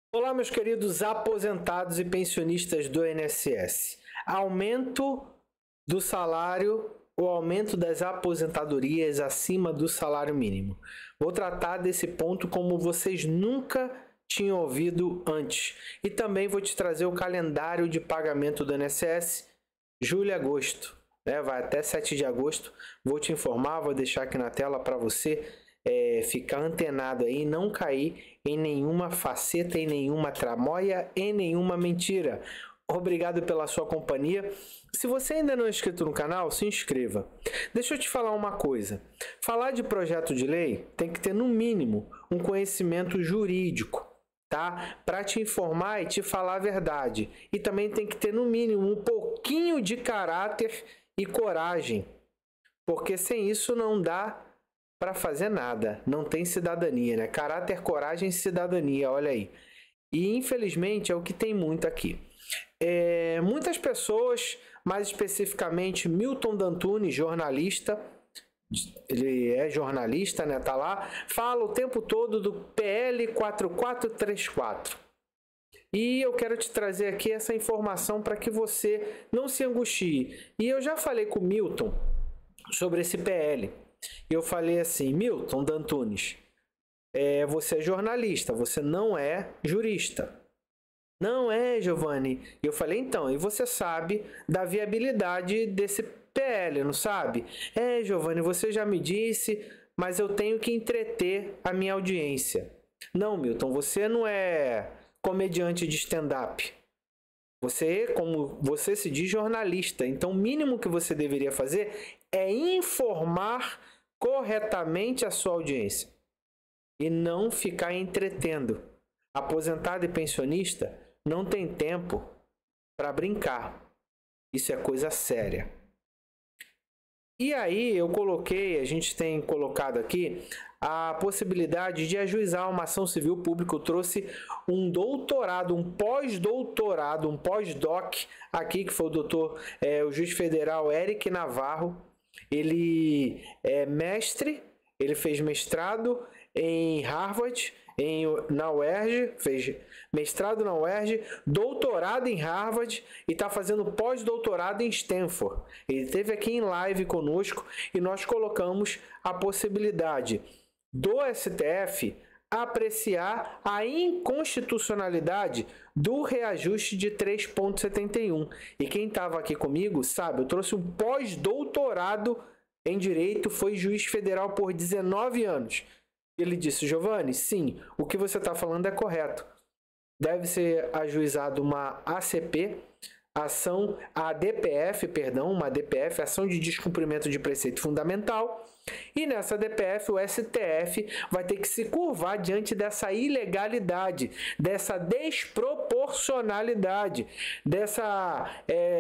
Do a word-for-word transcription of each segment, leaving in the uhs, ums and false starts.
Olá, meus queridos aposentados e pensionistas do I N S S. Aumento do salário ou aumento das aposentadorias acima do salário mínimo. Vou tratar desse ponto como vocês nunca tinham ouvido antes. E também vou te trazer o calendário de pagamento do I N S S julho e agosto. Né? Vai até sete de agosto. Vou te informar, vou deixar aqui na tela para você É, ficar antenado aí, não cair em nenhuma faceta, em nenhuma tramóia, em nenhuma mentira. Obrigado pela sua companhia. Se você ainda não é inscrito no canal, se inscreva. Deixa eu te falar uma coisa. Falar de projeto de lei tem que ter, no mínimo, um conhecimento jurídico, tá? Para te informar e te falar a verdade. E também tem que ter, no mínimo, um pouquinho de caráter e coragem. Porque sem isso não dá para fazer nada, não tem cidadania, né? Caráter, coragem, cidadania, olha aí. E infelizmente é o que tem muito aqui. É, muitas pessoas, mais especificamente Milton D'Antunes, jornalista, ele é jornalista, né? Tá lá, fala o tempo todo do P L quatro quatro três quatro. E eu quero te trazer aqui essa informação para que você não se angustie. E eu já falei com o Milton sobre esse P L. Eu falei assim, Milton D'Antunes, é, você é jornalista, você não é jurista. Não é, Giovanni. Eu falei, então, e você sabe da viabilidade desse P L, não sabe? É, Giovanni, você já me disse, mas eu tenho que entreter a minha audiência. Não, Milton, você não é comediante de stand-up. Você, como você se diz, jornalista. Então, o mínimo que você deveria fazer é informar corretamente a sua audiência e não ficar entretendo. Aposentado e pensionista não tem tempo para brincar. Isso é coisa séria. E aí eu coloquei, a gente tem colocado aqui a possibilidade de ajuizar uma ação civil pública. Eu trouxe um doutorado, um pós-doutorado, um pós-doc aqui, que foi o doutor, é, o juiz federal Eric Navarro. Ele é mestre, ele fez mestrado em Harvard, em, na U E R J, fez mestrado na U E R J, doutorado em Harvard e está fazendo pós-doutorado em Stanford. Ele esteve aqui em live conosco e nós colocamos a possibilidade do S T F apreciar a inconstitucionalidade do reajuste de três vírgula setenta e um. E quem estava aqui comigo sabe, eu trouxe um pós-doutorado em Direito, foi juiz federal por dezenove anos. Ele disse, Giovanni, sim, o que você está falando é correto. Deve ser ajuizado uma A C P, ação, a D P F, perdão, uma D P F, ação de descumprimento de preceito fundamental. E nessa D P F, o S T F vai ter que se curvar diante dessa ilegalidade, dessa desproporcionalidade, dessa...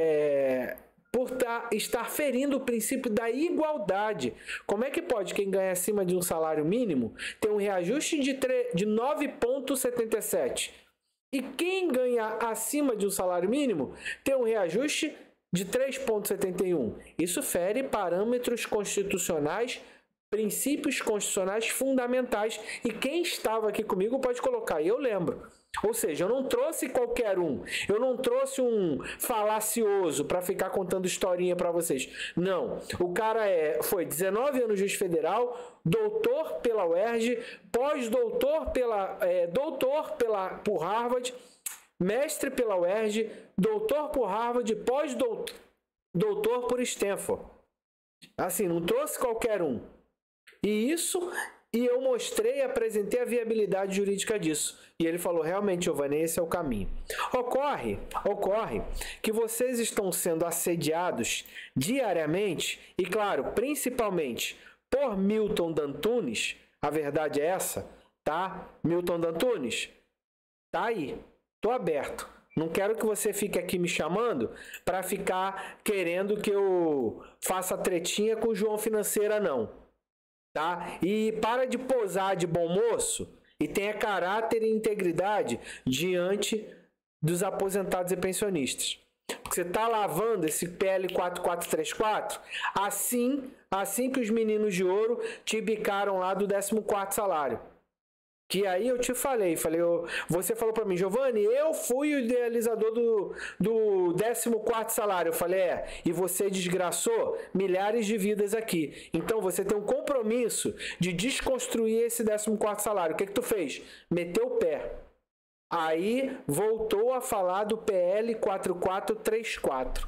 É, por estar ferindo o princípio da igualdade. Como é que pode quem ganha acima de um salário mínimo ter um reajuste de, de nove vírgula setenta e sete? E quem ganha acima de um salário mínimo tem um reajuste de três vírgula setenta e um. Isso fere parâmetros constitucionais, princípios constitucionais fundamentais. E quem estava aqui comigo pode colocar, e eu lembro. Ou seja, eu não trouxe qualquer um. Eu não trouxe um falacioso para ficar contando historinha para vocês. Não. O cara é, foi dezenove anos juiz federal, doutor pela U E R J, pós-doutor pela, é, doutor pela, por Harvard, mestre pela U E R J, doutor por Harvard, pós-doutor doutor por Stanford. Assim, não trouxe qualquer um. E isso... E eu mostrei, apresentei a viabilidade jurídica disso. E ele falou, realmente, Giovanni, esse é o caminho. Ocorre, ocorre que vocês estão sendo assediados diariamente, e claro, principalmente por Milton D'Antunes, a verdade é essa, tá? Milton D'Antunes, tá aí, tô aberto. Não quero que você fique aqui me chamando para ficar querendo que eu faça tretinha com o João Financeira, não. Tá? E para de posar de bom moço e tenha caráter e integridade diante dos aposentados e pensionistas. Porque você está lavando esse P L quatro quatro três quatro assim, assim que os meninos de ouro te bicaram lá do décimo quarto salário. Que aí eu te falei, falei, eu, você falou para mim, Giovanni, eu fui o idealizador do, do décimo quarto salário. Eu falei, é, e você desgraçou milhares de vidas aqui. Então você tem um compromisso de desconstruir esse décimo quarto salário. O que que tu fez? Meteu o pé. Aí voltou a falar do P L quatro quatro três quatro.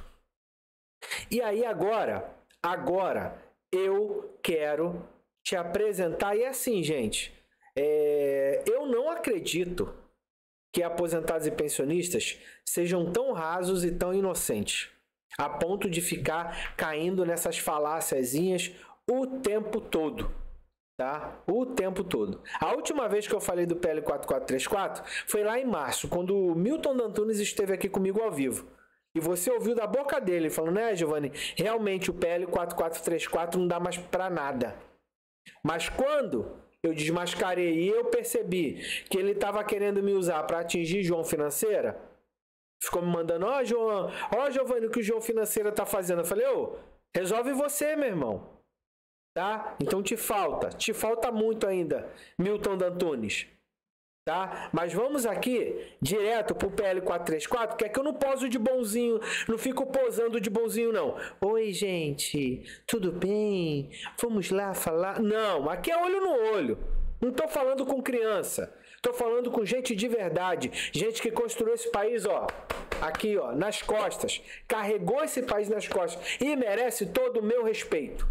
E aí agora, agora eu quero te apresentar, e é assim, gente... É, eu não acredito que aposentados e pensionistas sejam tão rasos e tão inocentes a ponto de ficar caindo nessas faláciazinhas o tempo todo, tá? O tempo todo. A última vez que eu falei do P L quatro quatro três quatro foi lá em março, quando o Milton Dantunes esteve aqui comigo ao vivo. E você ouviu da boca dele falando, né, Giovanni, realmente o P L quatro quatro três quatro não dá mais pra nada. Mas quando eu desmascarei e eu percebi que ele estava querendo me usar para atingir João Financeira, ficou me mandando, ó, oh, João, ó, oh, Giovanni, o que o João Financeira tá fazendo? Eu falei, ô, oh, resolve você, meu irmão. Tá? Então te falta, te falta muito ainda, Milton Dantunes. Tá? Mas vamos aqui direto pro P L quatro três quatro, que é que eu não poso de bonzinho, não fico posando de bonzinho não. Oi, gente, tudo bem? Vamos lá falar? Não, aqui é olho no olho. Não tô falando com criança. Tô falando com gente de verdade, gente que construiu esse país, ó, aqui, ó, nas costas, carregou esse país nas costas e merece todo o meu respeito.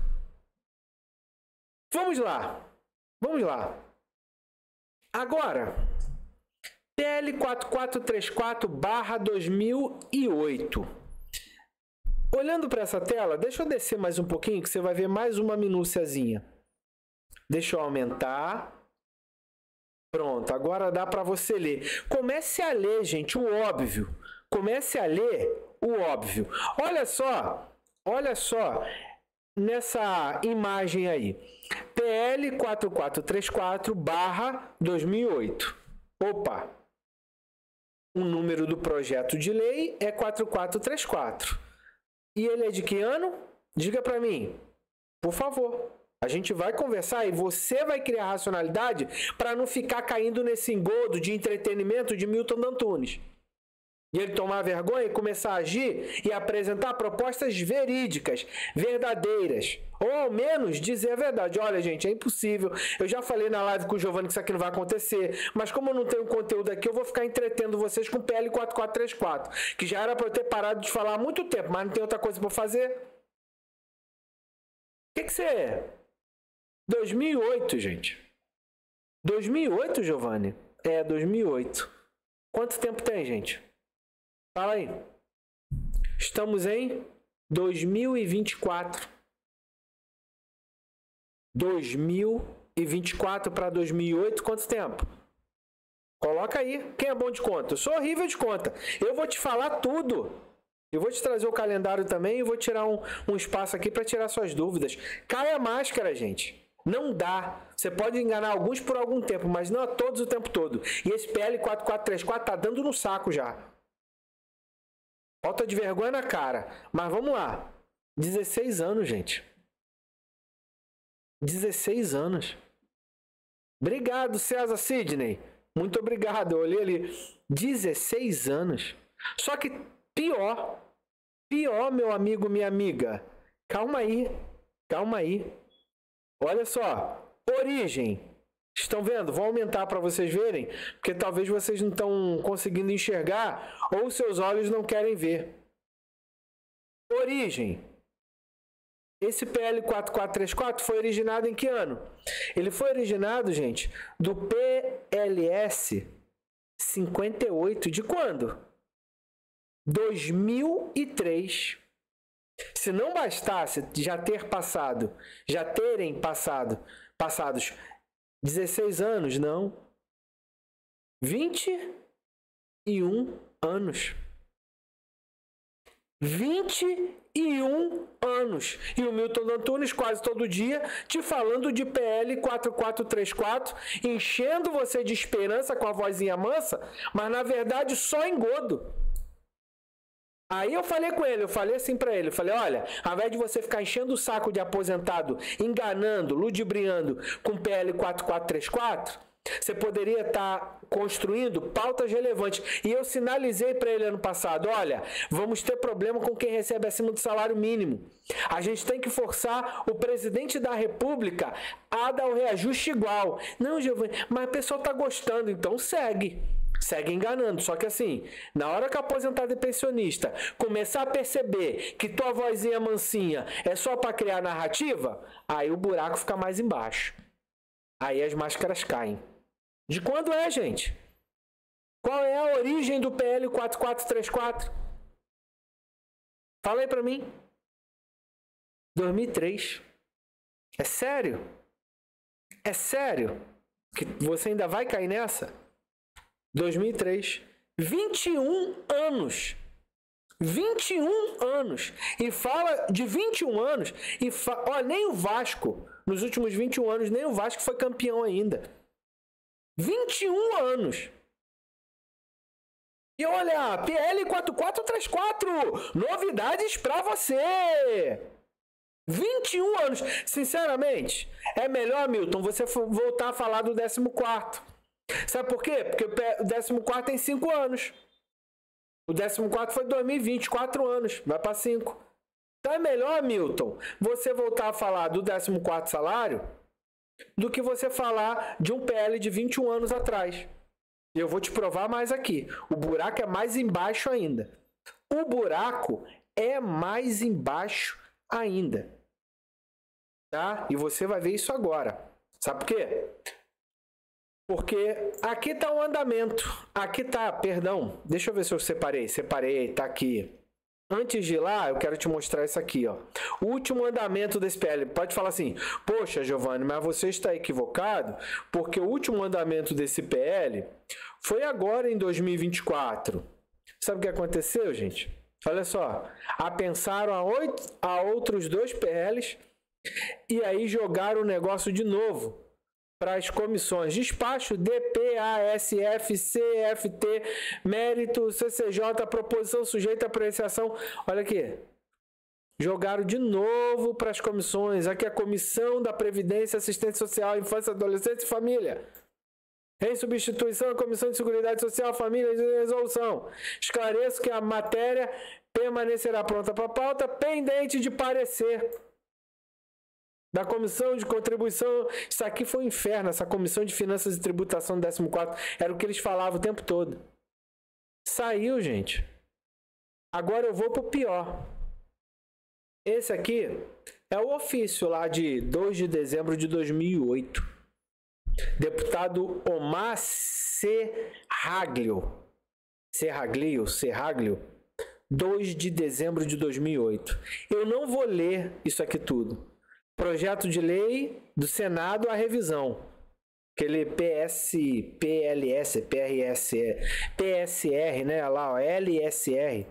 Vamos lá. Vamos lá. Agora, P L quatro quatro três quatro barra dois mil e oito. Olhando para essa tela, deixa eu descer mais um pouquinho que você vai ver mais uma minúciazinha. Deixa eu aumentar. Pronto, agora dá para você ler. Comece a ler, gente, o óbvio. Comece a ler o óbvio. Olha só, olha só nessa imagem aí. P L quatro quatro três quatro barra dois mil e oito. Opa! O número do projeto de lei é quatro quatro três quatro. E ele é de que ano? Diga para mim, por favor. A gente vai conversar e você vai criar racionalidade para não ficar caindo nesse engodo de entretenimento de Milton Dantunes. E ele tomar vergonha e começar a agir e apresentar propostas verídicas, verdadeiras. Ou ao menos dizer a verdade. Olha, gente, é impossível. Eu já falei na live com o Giovanni que isso aqui não vai acontecer. Mas como eu não tenho conteúdo aqui, eu vou ficar entretendo vocês com P L quatro quatro três quatro. Que já era para eu ter parado de falar há muito tempo, mas não tem outra coisa para fazer. O que que você é? dois mil e oito, gente. dois mil e oito, Giovanni? É, dois mil e oito. Quanto tempo tem, gente? Fala aí. Estamos em dois mil e vinte e quatro. dois mil e vinte e quatro para dois mil e oito, quanto tempo? Coloca aí. Quem é bom de conta? Eu sou horrível de conta. Eu vou te falar tudo. Eu vou te trazer o calendário também e vou tirar um, um espaço aqui para tirar suas dúvidas. Cai a máscara, gente. Não dá. Você pode enganar alguns por algum tempo, mas não a todos o tempo todo. E esse P L quatro quatro três quatro tá dando no saco já. Falta de vergonha na cara. Mas vamos lá. dezesseis anos, gente. dezesseis anos. Obrigado, César Sidney. Muito obrigado. Eu olhei ali. dezesseis anos. Só que pior. Pior, meu amigo, minha amiga. Calma aí. Calma aí. Olha só, origem, estão vendo? Vou aumentar para vocês verem, porque talvez vocês não estão conseguindo enxergar ou seus olhos não querem ver. Origem, esse P L quatro quatro três quatro foi originado em que ano? Ele foi originado, gente, do P L S cinquenta e oito, de quando? dois mil e três. Se não bastasse já ter passado, já terem passado, passados dezesseis anos, não. vinte e um anos. vinte e um anos. E o Milton Dantunes quase todo dia te falando de P L quatro quatro três quatro, enchendo você de esperança com a vozinha mansa, mas na verdade só engodo. Aí eu falei com ele, eu falei assim pra ele, eu falei, olha, ao invés de você ficar enchendo o saco de aposentado, enganando, ludibriando com P L quatro quatro três quatro, Você poderia estar construindo pautas relevantes. E eu sinalizei para ele ano passado, olha, vamos ter problema com quem recebe acima do salário mínimo. A gente tem que forçar o presidente da República a dar o reajuste igual. Não, Giovanni, mas o pessoal está gostando, então segue. Segue enganando. Só que assim, na hora que o aposentado e pensionista começar a perceber que tua vozinha mansinha é só para criar narrativa, aí o buraco fica mais embaixo. Aí as máscaras caem. De quando é, gente? Qual é a origem do P L quatro quatro três quatro? Fala aí pra mim. dois mil e três. É sério? É sério? Que você ainda vai cair nessa? dois mil e três. vinte e um anos. vinte e um anos. E fala de vinte e um anos. E fa... Olha, nem o Vasco, nos últimos vinte e um anos, nem o Vasco foi campeão ainda. vinte e um anos. E olha, P L quatro quatro três quatro, novidades para você. vinte e um anos. Sinceramente, é melhor, Milton, você voltar a falar do décimo quarto. Sabe por quê? Porque o décimo quarto tem cinco anos. O décimo quarto foi dois mil e vinte, quatro anos. Vai para cinco. Então é melhor, Milton, você voltar a falar do décimo quarto salário do que você falar de um P L de vinte e um anos atrás. E eu vou te provar mais aqui. O buraco é mais embaixo ainda. O buraco é mais embaixo ainda. Tá? E você vai ver isso agora. Sabe por quê? Porque aqui está o andamento. Aqui está, perdão. Deixa eu ver se eu separei. Separei, tá aqui. Antes de ir lá, eu quero te mostrar isso aqui, ó. O último andamento desse P L. Pode falar assim, poxa, Giovanni, mas você está equivocado, porque o último andamento desse P L foi agora em dois mil e vinte e quatro. Sabe o que aconteceu, gente? Olha só. Apensaram a, oito, a outros dois P Ls e aí jogaram o negócio de novo para as comissões. Despacho, D P, A, S, F, C, F, T, mérito, C C J, proposição sujeita à apreciação. Olha aqui. Jogaram de novo para as comissões. Aqui a Comissão da Previdência, Assistência Social, Infância, Adolescência e Família. Em substituição, a Comissão de Seguridade Social, Família e Resolução. Esclareço que a matéria permanecerá pronta para pauta, pendente de parecer da Comissão de Contribuição. Isso aqui foi um inferno. Essa Comissão de Finanças e Tributação do décimo quarto era o que eles falavam o tempo todo. Saiu, gente. Agora eu vou pro pior. Esse aqui é o ofício lá de dois de dezembro de dois mil e oito. Deputado Omar Serraglio. Serraglio, Serraglio. dois de dezembro de dois mil e oito. Eu não vou ler isso aqui tudo. Projeto de lei do Senado à revisão. Aquele P S, P L S, P R S, P S R, né? Lá, ó, L S R.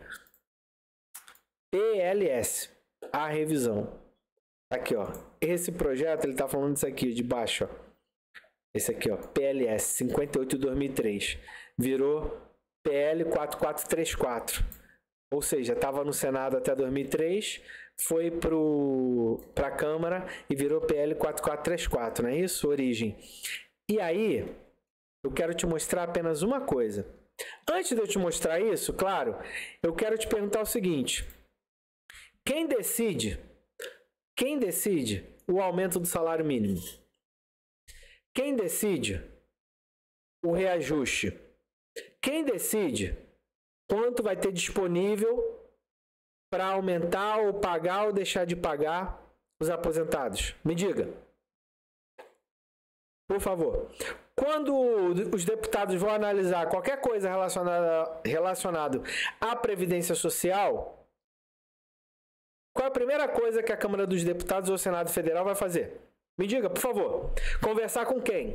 P L S, a revisão. Aqui, ó. Esse projeto, ele tá falando disso aqui, de baixo, ó. Esse aqui, ó. P L S cinquenta e oito de dois mil e três. Virou P L quatro quatro três quatro. Ou seja, estava no Senado até dois mil e três, foi para a Câmara e virou P L quatro quatro três quatro, não é isso? Origem. E aí, eu quero te mostrar apenas uma coisa. Antes de eu te mostrar isso, claro, eu quero te perguntar o seguinte. Quem decide, quem decide o aumento do salário mínimo? Quem decide o reajuste? Quem decide quanto vai ter disponível para aumentar ou pagar ou deixar de pagar os aposentados? Me diga. Por favor. Quando os deputados vão analisar qualquer coisa relacionada relacionado à Previdência Social, qual é a primeira coisa que a Câmara dos Deputados ou o Senado Federal vai fazer? Me diga, por favor. Conversar com quem?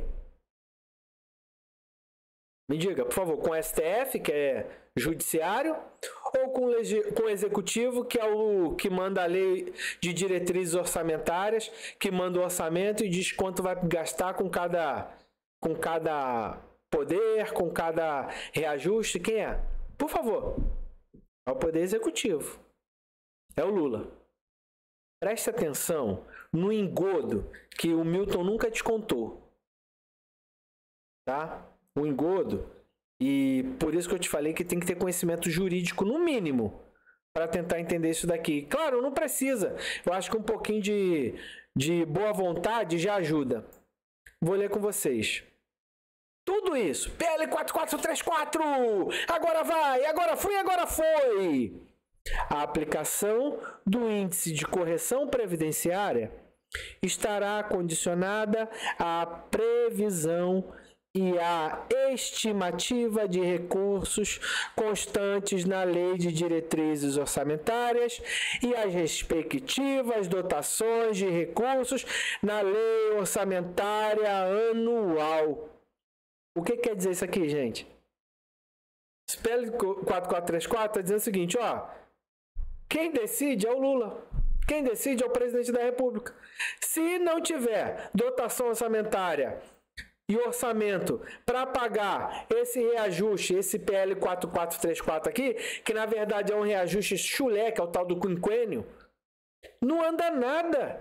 Me diga, por favor, com o S T F, que é judiciário, ou com o, com o executivo, que é o que manda a lei de diretrizes orçamentárias, que manda o orçamento e diz quanto vai gastar com cada, com cada poder, com cada reajuste? Quem é? Por favor. É o poder executivo. É o Lula. Preste atenção no engodo que o Milton nunca te contou. tá? O engodo. E por isso que eu te falei que tem que ter conhecimento jurídico, no mínimo, para tentar entender isso daqui. Claro, não precisa. Eu acho que um pouquinho de, de boa vontade já ajuda. Vou ler com vocês. Tudo isso. P L quatro quatro três quatro! Agora vai! Agora foi! Agora foi! A aplicação do índice de correção previdenciária estará condicionada à previsão e à estimativa de recursos constantes na Lei de Diretrizes Orçamentárias e as respectivas dotações de recursos na Lei Orçamentária Anual. O que quer dizer isso aqui, gente? Esse P L quatro quatro três quatro está dizendo o seguinte, ó. Quem decide é o Lula. Quem decide é o presidente da República. Se não tiver dotação orçamentária e orçamento para pagar esse reajuste, esse P L quatro quatro três quatro aqui, que na verdade é um reajuste chulé, que é o tal do quinquênio, não anda nada.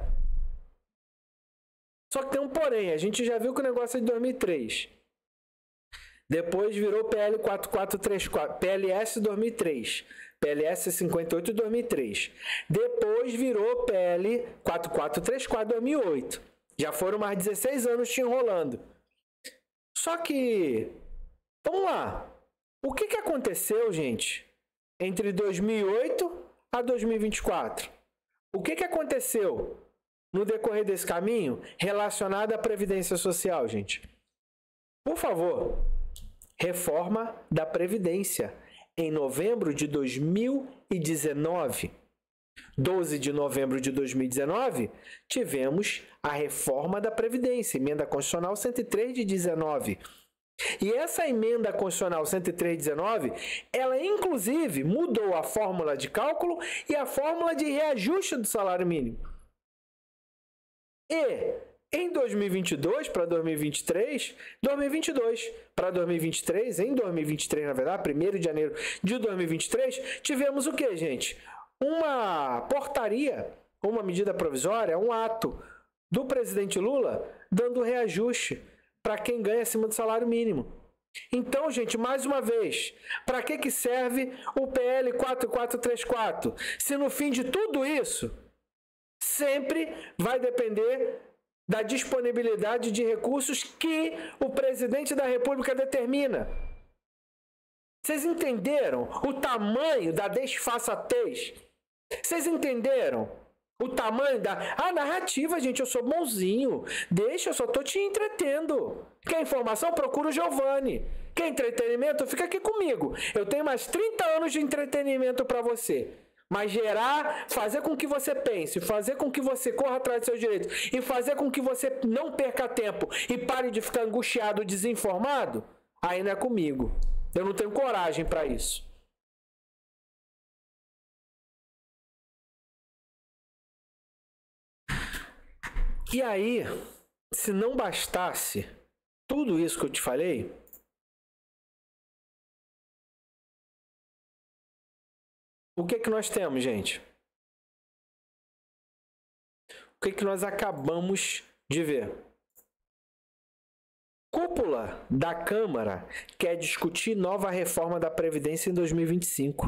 Só que tem um porém, a gente já viu que o negócio é de dois mil e três. Depois virou P L quatro quatro três quatro, P L S dois mil e três, P L S cinquenta e oito dois mil e três. Depois virou P L quatro quatro três quatro dois mil e oito. Já foram mais dezesseis anos te enrolando. Só que, vamos lá, o que, que aconteceu, gente, entre dois mil e oito a dois mil e vinte e quatro? O que, que aconteceu no decorrer desse caminho relacionado à Previdência Social, gente? Por favor, reforma da Previdência. Em novembro de dois mil e dezenove, doze de novembro de dois mil e dezenove, tivemos a reforma da Previdência, emenda constitucional cento e três de dezenove. E essa emenda constitucional cento e três de dezenove, ela inclusive mudou a fórmula de cálculo e a fórmula de reajuste do salário mínimo. E em dois mil e vinte e dois para dois mil e vinte e três, dois mil e vinte e dois para dois mil e vinte e três, em dois mil e vinte e três, na verdade, primeiro de janeiro de dois mil e vinte e três, tivemos o que, gente? Uma portaria, uma medida provisória, um ato do presidente Lula dando reajuste para quem ganha acima do salário mínimo. Então, gente, mais uma vez, para que, que serve o P L quatro quatro três quatro? Se no fim de tudo isso, sempre vai depender da disponibilidade de recursos que o presidente da República determina. Vocês entenderam o tamanho da desfaçatez? Vocês entenderam o tamanho da... A narrativa, gente, eu sou bonzinho. Deixa, eu só tô te entretendo. Quer informação? Procura o Giovanni. Quer entretenimento? Fica aqui comigo. Eu tenho mais trinta anos de entretenimento para você. Mas gerar, fazer com que você pense, fazer com que você corra atrás dos seus direitos e fazer com que você não perca tempo e pare de ficar angustiado, desinformado, aí não é comigo. Eu não tenho coragem para isso. E aí, se não bastasse tudo isso que eu te falei, o que que nós temos, gente? O que que nós acabamos de ver? Cúpula da Câmara quer discutir nova reforma da Previdência em dois mil e vinte e cinco.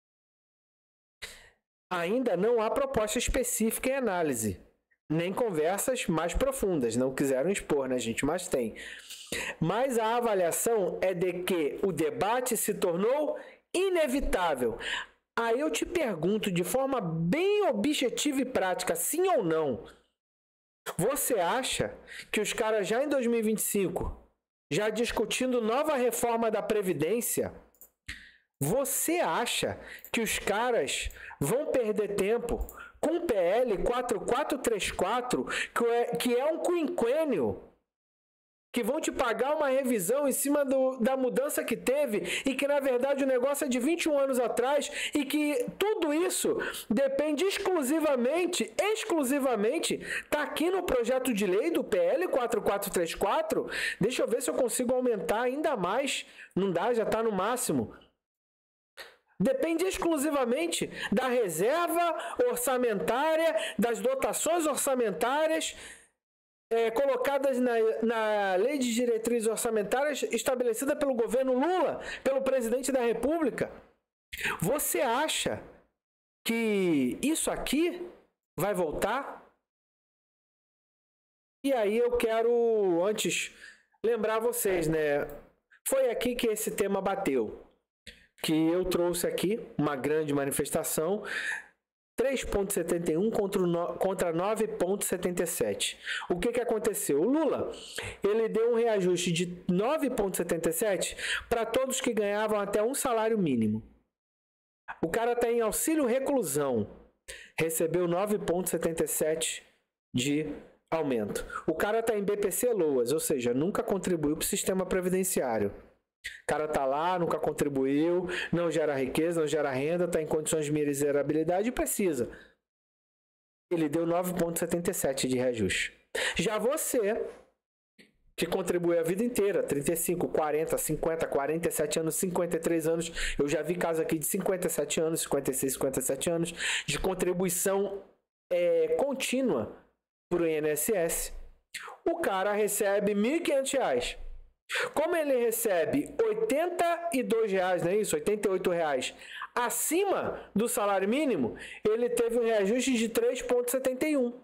Ainda não há proposta específica em análise, nem conversas mais profundas. Não quiseram expor, né, gente? Mas tem. Mas a avaliação é de que o debate se tornou inevitável. Aí eu te pergunto de forma bem objetiva e prática, sim ou não? Você acha que os caras já em dois mil e vinte e cinco, já discutindo nova reforma da Previdência, você acha que os caras vão perder tempo com o P L quatro quatro três quatro, que é, que é um quinquênio, que vão te pagar uma revisão em cima do, da mudança que teve e que, na verdade, o negócio é de vinte e um anos atrás e que tudo isso depende exclusivamente, exclusivamente, tá aqui no projeto de lei do P L quatro quatro três quatro. Deixa eu ver se eu consigo aumentar ainda mais. Não dá, já tá no máximo. Depende exclusivamente da reserva orçamentária, das dotações orçamentárias é, colocadas na, na Lei de Diretrizes Orçamentárias estabelecida pelo governo Lula, pelo presidente da República. Você acha que isso aqui vai voltar? E aí eu quero, antes, lembrar vocês, né? Foi aqui que esse tema bateu. Que eu trouxe aqui uma grande manifestação, três vírgula setenta e um contra nove vírgula setenta e sete. O que que aconteceu? O Lula, ele deu um reajuste de nove vírgula setenta e sete para todos que ganhavam até um salário mínimo. O cara está em auxílio reclusão, recebeu nove vírgula setenta e sete de aumento. O cara está em B P C Loas, ou seja, nunca contribuiu para o sistema previdenciário. O cara está lá, nunca contribuiu, não gera riqueza, não gera renda, está em condições de miserabilidade e precisa. Ele deu nove vírgula setenta e sete de reajuste. Já você, que contribui a vida inteira, trinta e cinco, quarenta, cinquenta, quarenta e sete anos, cinquenta e três anos, eu já vi casos aqui de cinquenta e sete anos, cinquenta e seis, cinquenta e sete anos, de contribuição é, contínua para o I N S S. O cara recebe mil e quinhentos reais. Como ele recebe oitenta e dois reais, não é isso? oitenta e oito reais acima do salário mínimo, ele teve um reajuste de três vírgula setenta e um.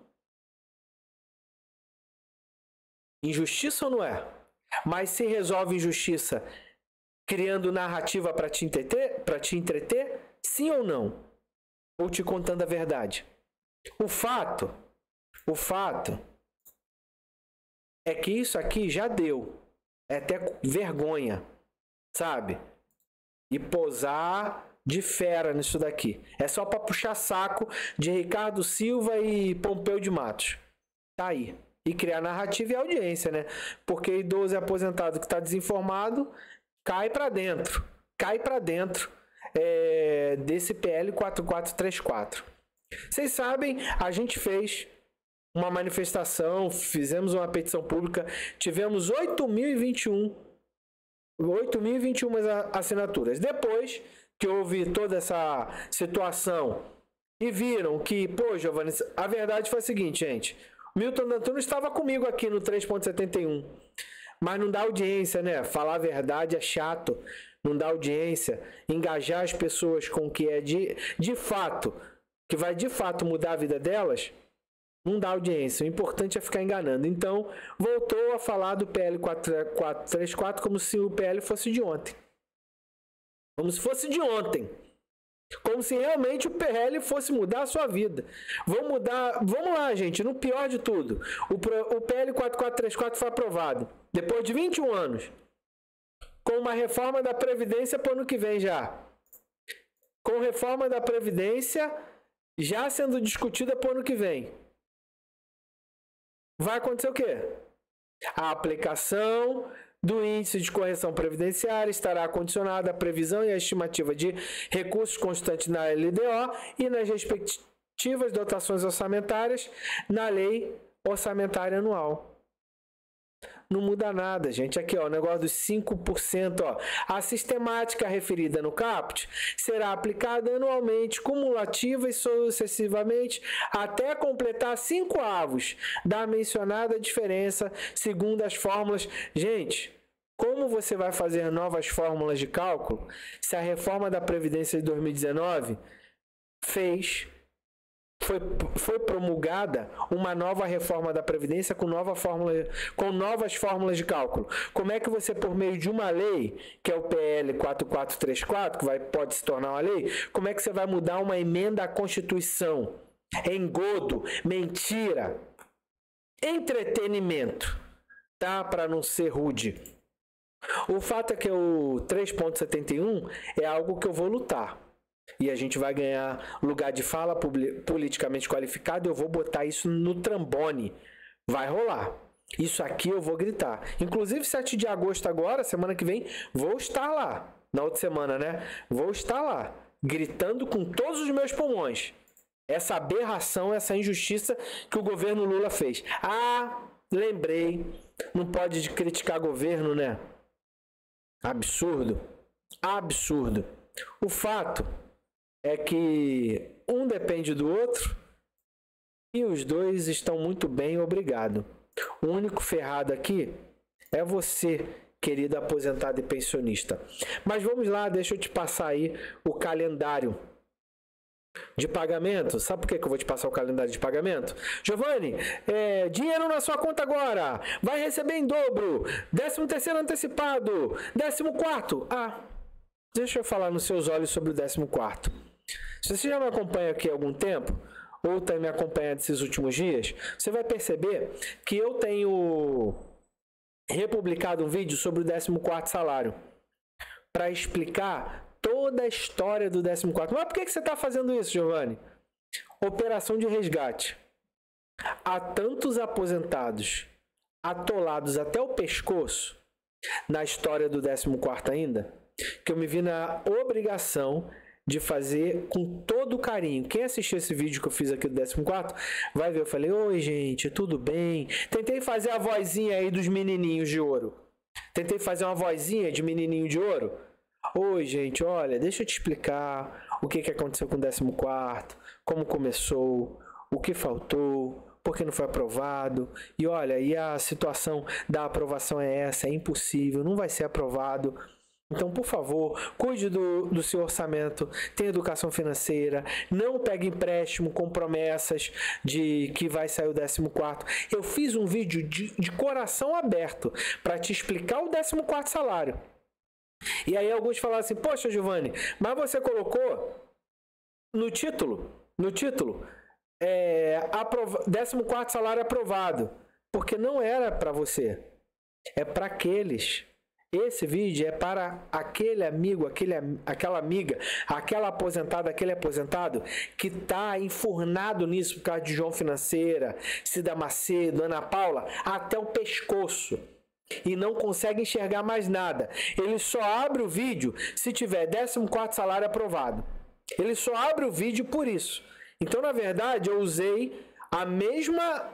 Injustiça ou não é? Mas se resolve injustiça criando narrativa para te entreter, para te entreter, sim ou não? Ou te contando a verdade? O fato, o fato é que isso aqui já deu. É até vergonha, sabe? E posar de fera nisso daqui. É só para puxar saco de Ricardo Silva e Pompeu de Matos. Tá aí. E criar narrativa e audiência, né? Porque idoso e aposentado que está desinformado cai para dentro. Cai para dentro é, desse P L quatro quatro três quatro. Vocês sabem, a gente fez uma manifestação, fizemos uma petição pública, tivemos oito mil e vinte e um assinaturas. Depois que houve toda essa situação e viram que, pô, Giovanni, a verdade foi a seguinte, gente. Milton D'Antoni estava comigo aqui no três vírgula setenta e um, mas não dá audiência, né? Falar a verdade é chato, não dá audiência. Engajar as pessoas com o que é de, de fato, que vai de fato mudar a vida delas, não dá audiência. O importante é ficar enganando. Então, voltou a falar do P L quatro quatro três quatro como se o P L fosse de ontem. Como se fosse de ontem. Como se realmente o P L fosse mudar a sua vida. Vamos mudar... Vamos lá, gente. No pior de tudo. O, o P L quatro quatro três quatro foi aprovado. Depois de vinte e um anos. Com uma reforma da Previdência para o ano que vem já. Com reforma da Previdência já sendo discutida para o ano que vem. Vai acontecer o quê? A aplicação do índice de correção previdenciária estará condicionada à previsão e à estimativa de recursos constantes na L D O e nas respectivas dotações orçamentárias na Lei Orçamentária Anual. Não muda nada, gente. Aqui, ó, o negócio dos cinco por cento, ó. A sistemática referida no caput será aplicada anualmente, cumulativa e sucessivamente, até completar cinco avos da mencionada diferença, segundo as fórmulas. Gente, como você vai fazer novas fórmulas de cálculo se a reforma da Previdência de dois mil e dezenove fez... Foi, foi promulgada uma nova reforma da Previdência com, nova fórmula, com novas fórmulas de cálculo. Como é que você, por meio de uma lei, que é o P L quatro quatro três quatro, que vai, pode se tornar uma lei, como é que você vai mudar uma emenda à Constituição? Engodo, mentira, entretenimento, tá? Para não ser rude. O fato é que o três vírgula setenta e um é algo que eu vou lutar. E a gente vai ganhar lugar de fala politicamente qualificado. Eu vou botar isso no trombone. Vai rolar. Isso aqui eu vou gritar. Inclusive, sete de agosto agora, semana que vem, vou estar lá. Na outra semana, né? Vou estar lá. Gritando com todos os meus pulmões. Essa aberração, essa injustiça que o governo Lula fez. Ah, lembrei. Não pode criticar governo, né? Absurdo. Absurdo. O fato é que um depende do outro e os dois estão muito bem, obrigado. O único ferrado aqui é você, querido aposentado e pensionista. Mas vamos lá, deixa eu te passar aí o calendário de pagamento. Sabe por que que eu vou te passar o calendário de pagamento? Giovanni, é, dinheiro na sua conta agora, vai receber em dobro, décimo terceiro antecipado, décimo quarto. Ah, deixa eu falar nos seus olhos sobre o décimo quarto. Se você já me acompanha aqui há algum tempo, ou está me acompanhando esses últimos dias, você vai perceber que eu tenho republicado um vídeo sobre o décimo quarto salário, para explicar toda a história do décimo quarto. Mas por que que você está fazendo isso, Giovanni? Operação de resgate. Há tantos aposentados atolados até o pescoço na história do décimo quarto ainda, que eu me vi na obrigação de fazer com todo carinho. Quem assistiu esse vídeo que eu fiz aqui do décimo quarto vai ver. Eu falei, oi gente, tudo bem? Tentei fazer a vozinha aí dos menininhos de ouro. Tentei fazer uma vozinha de menininho de ouro. Oi gente, olha, deixa eu te explicar o que, que aconteceu com o décimo quarto, como começou, o que faltou, por que não foi aprovado. E olha, e a situação da aprovação é essa, é impossível, não vai ser aprovado. Então, por favor, cuide do, do seu orçamento, tenha educação financeira, não pegue empréstimo com promessas de que vai sair o décimo quarto. Eu fiz um vídeo de, de coração aberto para te explicar o décimo quarto salário. E aí alguns falaram assim, poxa, Giovanni, mas você colocou no título, no título, é, aprova, décimo quarto salário aprovado, porque não era para você, é para aqueles. Esse vídeo é para aquele amigo, aquele, aquela amiga, aquela aposentada, aquele aposentado que está enfurnado nisso por causa de João Financeira, Cida Macedo, Ana Paula, até o pescoço. E não consegue enxergar mais nada. Ele só abre o vídeo se tiver décimo quarto salário aprovado. Ele só abre o vídeo por isso. Então, na verdade, eu usei a mesma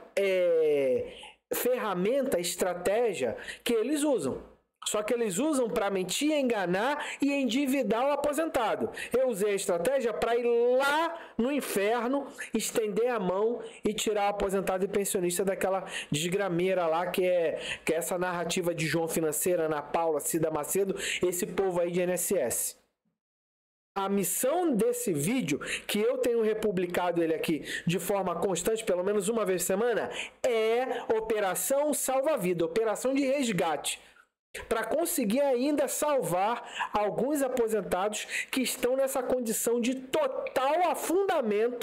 é, ferramenta, estratégia que eles usam. Só que eles usam para mentir, enganar e endividar o aposentado. Eu usei a estratégia para ir lá no inferno, estender a mão e tirar o aposentado e pensionista daquela desgrameira lá, que é, que é essa narrativa de João Financeira, Ana Paula, Cida Macedo, esse povo aí de I N S S. A missão desse vídeo, que eu tenho republicado ele aqui de forma constante, pelo menos uma vez por semana, é Operação Salva-Vida, Operação de Resgate. Para conseguir ainda salvar alguns aposentados que estão nessa condição de total afundamento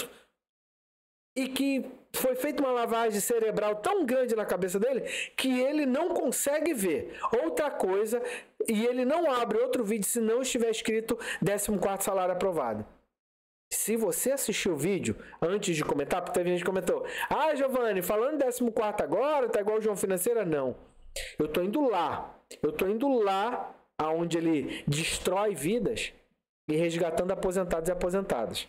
e que foi feita uma lavagem cerebral tão grande na cabeça dele que ele não consegue ver outra coisa e ele não abre outro vídeo se não estiver escrito décimo quarto salário aprovado. Se você assistiu o vídeo antes de comentar, porque teve gente que comentou, ah, Giovanni, falando décimo quarto agora, tá igual o João Financeira? Não. Eu tô indo lá. Eu tô indo lá aonde ele destrói vidas e resgatando aposentados e aposentadas.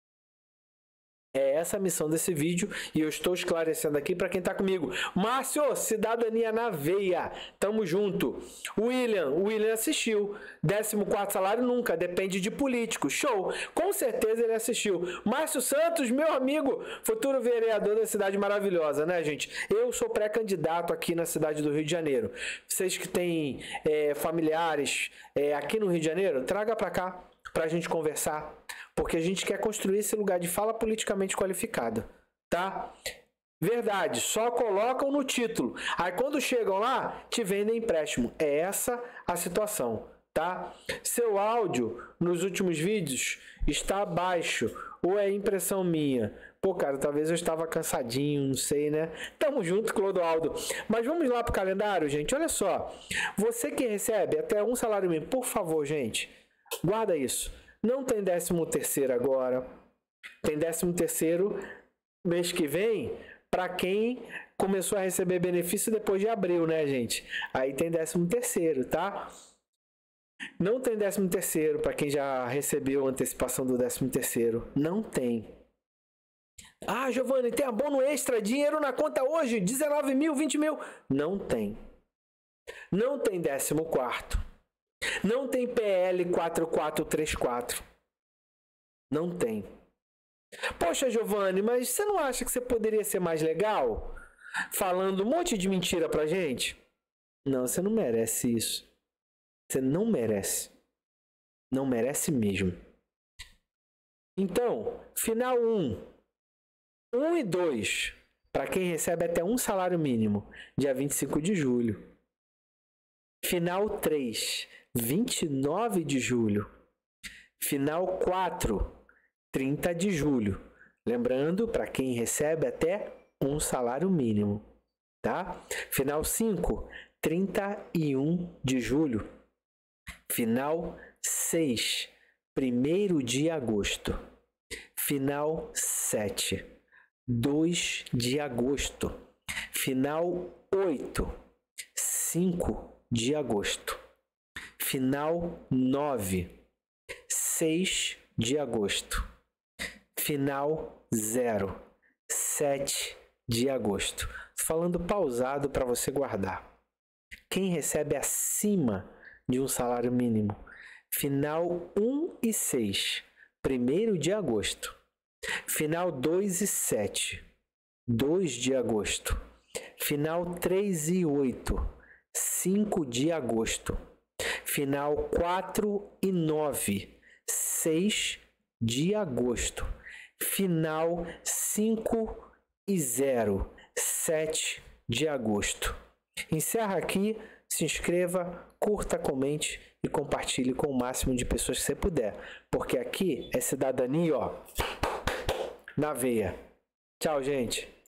É essa a missão desse vídeo e eu estou esclarecendo aqui para quem está comigo. Márcio, cidadania na veia. Tamo junto. William, o William assistiu. décimo quarto salário nunca, depende de político. Show. Com certeza ele assistiu. Márcio Santos, meu amigo, futuro vereador da cidade maravilhosa, né, gente? Eu sou pré-candidato aqui na cidade do Rio de Janeiro. Vocês que têm é, familiares é, aqui no Rio de Janeiro, traga para cá para a gente conversar. Porque a gente quer construir esse lugar de fala politicamente qualificada, tá? Verdade, só colocam no título. Aí quando chegam lá, te vendem empréstimo. É essa a situação, tá? Seu áudio nos últimos vídeos está baixo. Ou é impressão minha? Pô, cara, talvez eu estava cansadinho, não sei, né? Tamo junto, Clodoaldo. Mas vamos lá pro calendário, gente. Olha só. Você que recebe até um salário mínimo, por favor, gente, guarda isso. Não tem décimo terceiro agora. Tem décimo terceiro mês que vem para quem começou a receber benefício depois de abril, né, gente? Aí tem décimo terceiro, tá? Não tem décimo terceiro para quem já recebeu a antecipação do décimo terceiro. Não tem. Ah, Giovanni, tem abono extra, dinheiro na conta hoje, dezenove mil, vinte mil. Não tem. Não tem décimo quarto. Não tem P L quatro quatro três quatro. Não tem. Poxa, Giovanni, mas você não acha que você poderia ser mais legal? falando um monte de mentira pra gente? Não, você não merece isso. Você não merece. Não merece mesmo. Então, final um. um e dois. Para quem recebe até um salário mínimo, dia vinte e cinco de julho. Final três, vinte e nove de julho. Final quatro, trinta de julho. Lembrando, para quem recebe até um salário mínimo, tá? Final cinco, trinta e um de julho. Final seis, primeiro de agosto. Final sete, dois de agosto. Final oito, cinco de agosto. Final nove, seis de agosto. Final zero, sete de agosto. Falando pausado para você guardar. Quem recebe acima de um salário mínimo, final um e seis, primeiro de agosto. Final dois e sete, dois de agosto. Final três e oito, cinco de agosto. Final quatro e nove, seis de agosto. Final cinco e zero, sete de agosto. Encerra aqui, se inscreva, curta, comente e compartilhe com o máximo de pessoas que você puder. Porque aqui é cidadania, ó, na veia. Tchau, gente.